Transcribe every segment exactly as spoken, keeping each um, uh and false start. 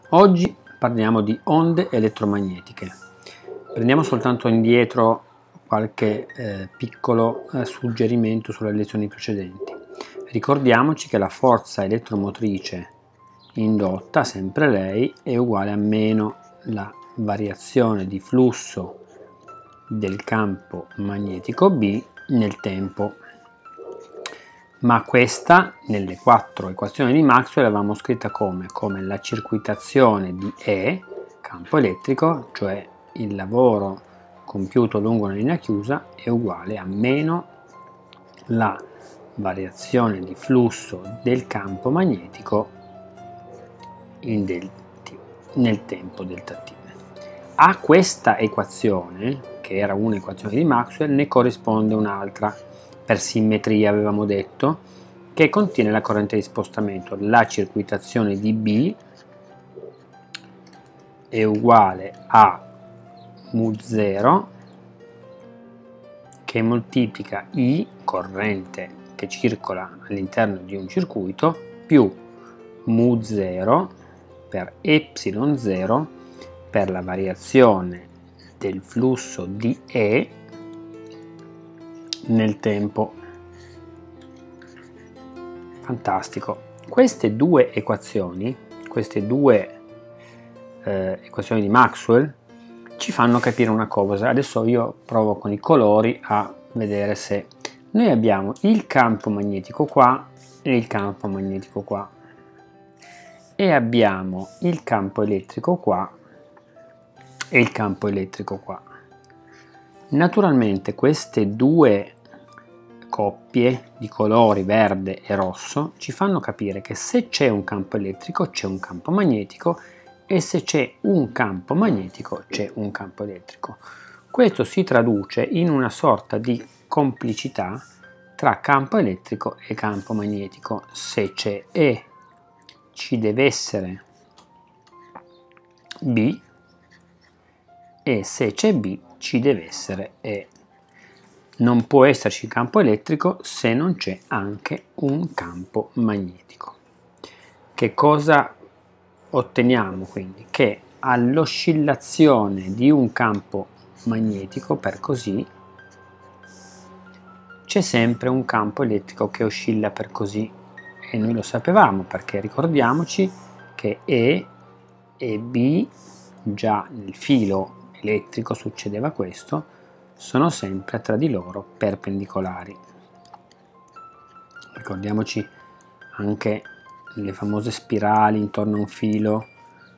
Oggi parliamo di onde elettromagnetiche. Prendiamo soltanto indietro qualche eh, piccolo eh, suggerimento sulle lezioni precedenti. Ricordiamoci che la forza elettromotrice indotta, sempre lei, è uguale a meno la variazione di flusso del campo magnetico B nel tempo. Ma questa, nelle quattro equazioni di Maxwell, l'avevamo scritta come? Come la circuitazione di E, campo elettrico, cioè il lavoro compiuto lungo una linea chiusa, è uguale a meno la variazione di flusso del campo magnetico in del T, nel tempo delta T. A questa equazione, che era un'equazione di Maxwell, ne corrisponde un'altra, per simmetria avevamo detto, che contiene la corrente di spostamento. La circuitazione di B è uguale a mu zero che moltiplica I, corrente che circola all'interno di un circuito, più mu zero per epsilon zero per la variazione del flusso di E nel tempo. Fantastico. Queste due equazioni, queste due eh, equazioni di Maxwell ci fanno capire una cosa. Adesso io provo con i colori a vedere se noi abbiamo il campo magnetico qua e il campo magnetico qua e abbiamo il campo elettrico qua e il campo elettrico qua. Naturalmente queste due coppie di colori verde e rosso ci fanno capire che se c'è un campo elettrico c'è un campo magnetico e se c'è un campo magnetico c'è un campo elettrico. Questo si traduce in una sorta di complicità tra campo elettrico e campo magnetico. Se c'è E ci deve essere B e se c'è B ci deve essere E. Non può esserci campo elettrico se non c'è anche un campo magnetico. Che cosa otteniamo quindi? Che all'oscillazione di un campo magnetico, per così, c'è sempre un campo elettrico che oscilla per così. E noi lo sapevamo perché ricordiamoci che E e B, già nel filo elettrico succedeva questo, sono sempre tra di loro perpendicolari. Ricordiamoci anche le famose spirali intorno a un filo.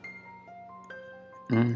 Mm.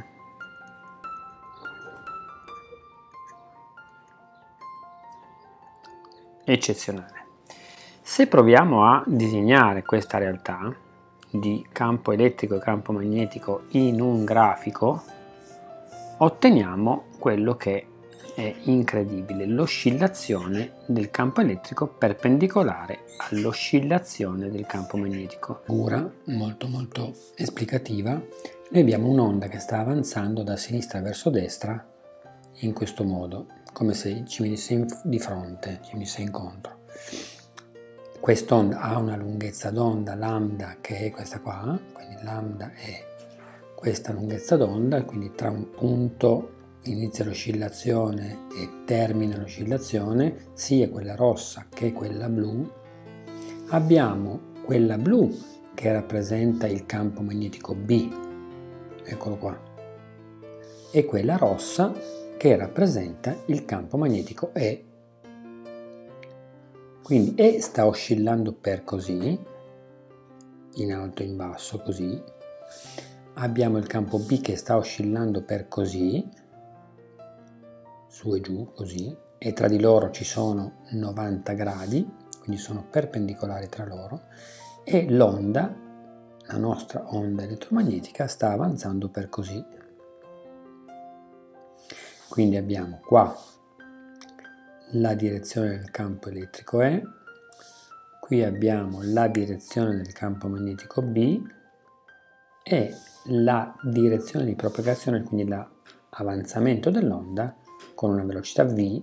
Eccezionale. Se proviamo a disegnare questa realtà di campo elettrico e campo magnetico in un grafico, otteniamo quello che è incredibile, l'oscillazione del campo elettrico perpendicolare all'oscillazione del campo magnetico. Figura molto molto esplicativa. Noi abbiamo un'onda che sta avanzando da sinistra verso destra in questo modo, come se ci venisse di fronte, ci venisse incontro. Quest'onda ha una lunghezza d'onda lambda che è questa qua, quindi lambda è questa lunghezza d'onda, quindi tra un punto inizia l'oscillazione e termina l'oscillazione, sia quella rossa che quella blu. Abbiamo quella blu che rappresenta il campo magnetico B, eccolo qua, e quella rossa che rappresenta il campo magnetico E. Quindi E sta oscillando per così, in alto e in basso così. Abbiamo il campo B che sta oscillando per così, su e giù così, e tra di loro ci sono novanta gradi, quindi sono perpendicolari tra loro, e l'onda, la nostra onda elettromagnetica, sta avanzando per così. Quindi abbiamo qua la direzione del campo elettrico E, qui abbiamo la direzione del campo magnetico B e la direzione di propagazione, quindi l'avanzamento dell'onda con una velocità v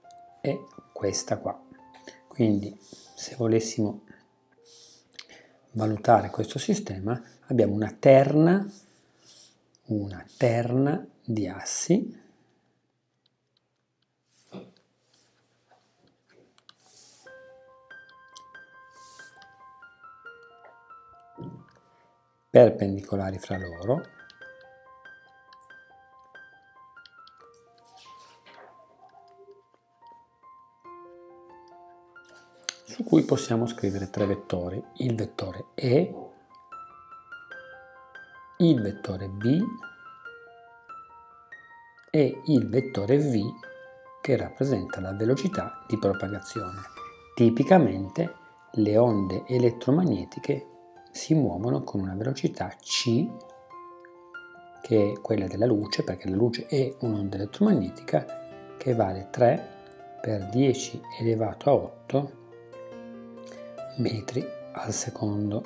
è questa qua. Quindi se volessimo valutare questo sistema abbiamo una terna, una terna di assi perpendicolari fra loro, su cui possiamo scrivere tre vettori, il vettore E, il vettore B e il vettore V, che rappresenta la velocità di propagazione. Tipicamente le onde elettromagnetiche si muovono con una velocità c, che è quella della luce, perché la luce è un'onda elettromagnetica, che vale tre per dieci elevato a otto metri al secondo.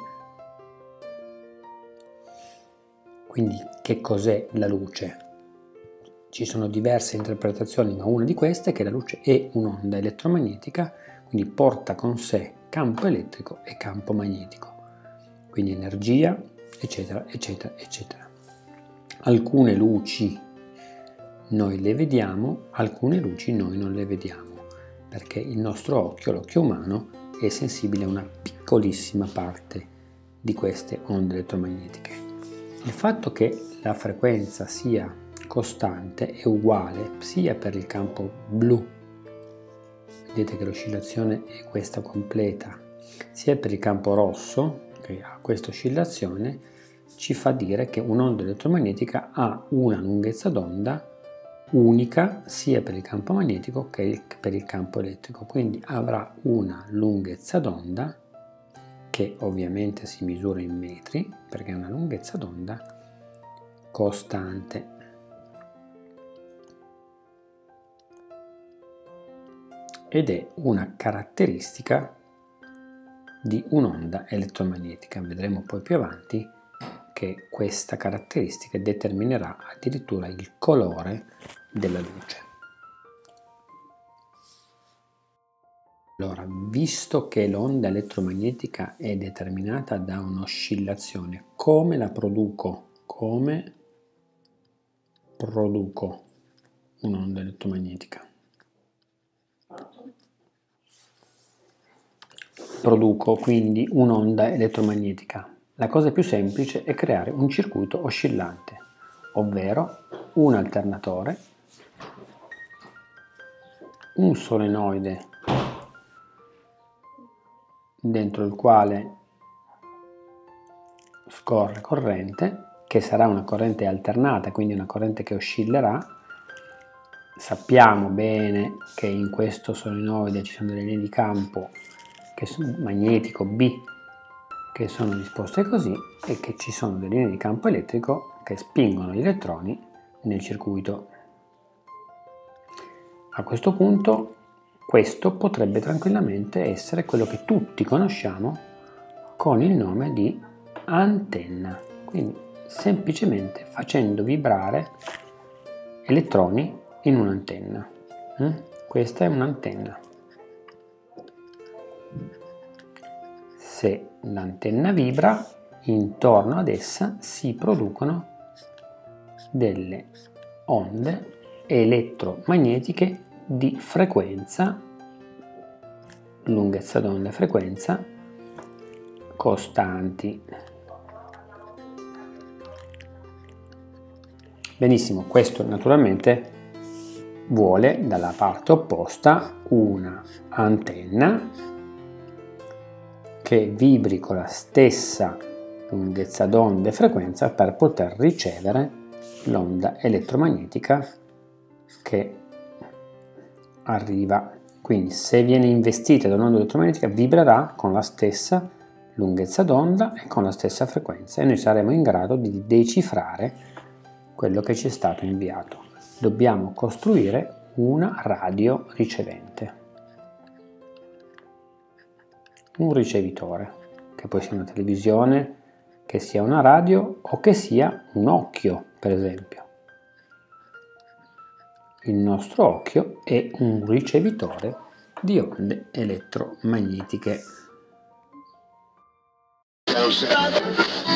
Quindi che cos'è la luce? Ci sono diverse interpretazioni, ma una di queste è che la luce è un'onda elettromagnetica, quindi porta con sé campo elettrico e campo magnetico, quindi energia, eccetera, eccetera, eccetera. Alcune luci noi le vediamo, alcune luci noi non le vediamo, perché il nostro occhio, l'occhio umano, è sensibile a una piccolissima parte di queste onde elettromagnetiche. Il fatto che la frequenza sia costante è uguale sia per il campo blu, vedete che l'oscillazione è questa completa, sia per il campo rosso, che ha questa oscillazione, ci fa dire che un'onda elettromagnetica ha una lunghezza d'onda unica sia per il campo magnetico che per il campo elettrico, quindi avrà una lunghezza d'onda che ovviamente si misura in metri, perché è una lunghezza d'onda costante. Ed è una caratteristica di un'onda elettromagnetica. Vedremo poi più avanti che questa caratteristica determinerà addirittura il colore della luce. Allora, visto che l'onda elettromagnetica è determinata da un'oscillazione, come la produco? Come produco un'onda elettromagnetica? Produco quindi un'onda elettromagnetica. La cosa più semplice è creare un circuito oscillante, ovvero un alternatore, un solenoide dentro il quale scorre corrente, che sarà una corrente alternata, quindi una corrente che oscillerà. Sappiamo bene che in questo solenoide ci sono delle linee di campo che sono magnetico B, che sono disposte così, e che ci sono delle linee di campo elettrico che spingono gli elettroni nel circuito. A questo punto questo potrebbe tranquillamente essere quello che tutti conosciamo con il nome di antenna, quindi semplicemente facendo vibrare elettroni in un'antenna. Questa è un'antenna. Se l'antenna vibra, intorno ad essa si producono delle onde elettromagnetiche di frequenza, lunghezza d'onda e frequenza costanti. Benissimo, questo naturalmente vuole dalla parte opposta una antenna che vibri con la stessa lunghezza d'onda e frequenza per poter ricevere l'onda elettromagnetica che arriva. Quindi se viene investita da un'onda elettromagnetica vibrerà con la stessa lunghezza d'onda e con la stessa frequenza, e noi saremo in grado di decifrare quello che ci è stato inviato. Dobbiamo costruire una radio ricevente, un ricevitore, che può essere una televisione, che sia una radio o che sia un occhio, per esempio. Il nostro occhio è un ricevitore di onde elettromagnetiche. Don't stop.